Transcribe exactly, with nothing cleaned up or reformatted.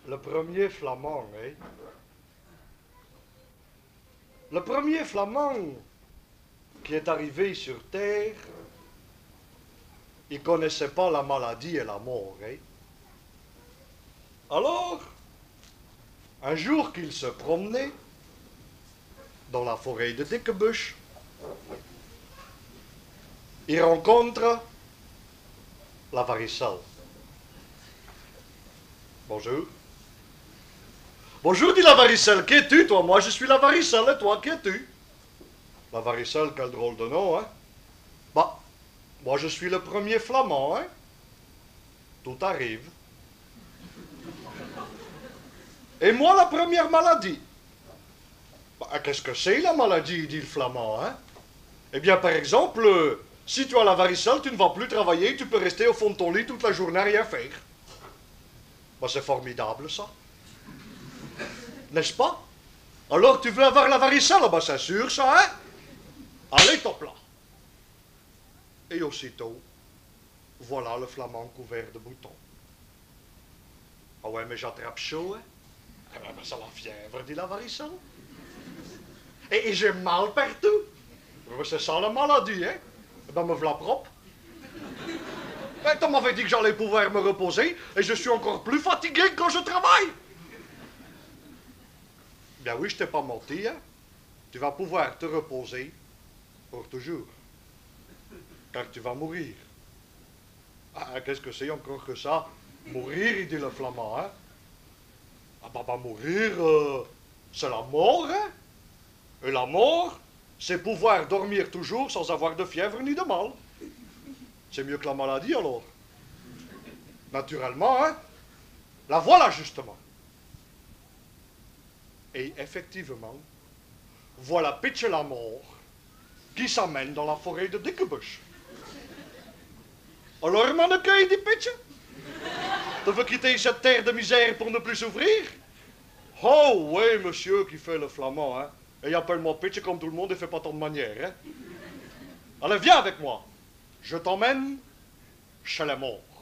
Le premier flamand, hein? Le premier flamand qui est arrivé sur Terre, il ne connaissait pas la maladie et la mort, hein? Alors, un jour qu'il se promenait dans la forêt de Dickebusch, il rencontre la varicelle. Bonjour. Bonjour, dit la varicelle. Qui es-tu, toi? Moi, je suis la varicelle, et toi, qui es-tu? La varicelle, quel drôle de nom, hein? Bah, moi, je suis le premier flamand, hein? Tout arrive. Et moi, la première maladie. Bah, qu'est-ce que c'est, la maladie, dit le flamand, hein? Eh bien, par exemple, euh, si tu as la varicelle, tu ne vas plus travailler, tu peux rester au fond de ton lit toute la journée à rien faire. Bah, c'est formidable, ça. N'est-ce pas? Alors, tu veux avoir la varicelle? Ah, bah, c'est sûr, ça, hein? Allez, top là. Et aussitôt, voilà le flamand couvert de boutons. Ah ouais, mais j'attrape chaud, hein? Ah ben, c'est la fièvre, dit la varicelle. Et, et j'ai mal partout. C'est ça la maladie, hein? Ben, me voilà propre. Ben, tu m'avais dit que j'allais pouvoir me reposer, et je suis encore plus fatigué que quand je travaille. Bien oui, je t'ai pas menti, hein? Tu vas pouvoir te reposer pour toujours. Car tu vas mourir. Ah, qu'est-ce que c'est encore que ça? Mourir, il dit le flamand, hein? Ah bah, bah mourir, euh, c'est la mort, hein? Et la mort, c'est pouvoir dormir toujours sans avoir de fièvre ni de mal. C'est mieux que la maladie, alors. Naturellement, hein? La voilà, justement. Et effectivement, voilà Pitch la mort qui s'amène dans la forêt de Dickebusch. Alors, mannequin, dit Pitch, tu veux quitter cette terre de misère pour ne plus souffrir? Oh, oui, monsieur, qui fait le flamand, hein? Et appelle-moi Pitch comme tout le monde et fais pas tant de manières, hein? Allez, viens avec moi. Je t'emmène chez les morts.